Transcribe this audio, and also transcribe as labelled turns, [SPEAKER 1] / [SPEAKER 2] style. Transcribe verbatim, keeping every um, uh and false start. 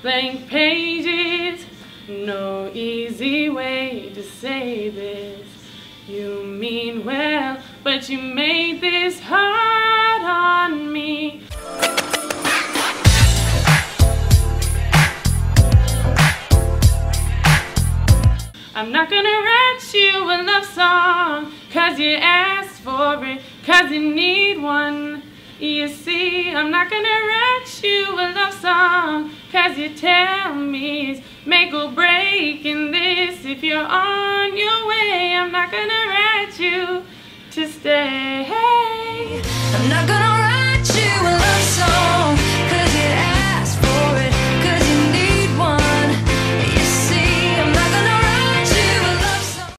[SPEAKER 1] blank pages. No easy way to say this. You mean well, but you made this hard on me. I'm not gonna write you a love song, cause you asked for it, cause you need one. You see, I'm not gonna write you a love song, cause you tell me it's make or break in this. If you're on your way, I'm not gonna write you to stay.
[SPEAKER 2] I'm not gonna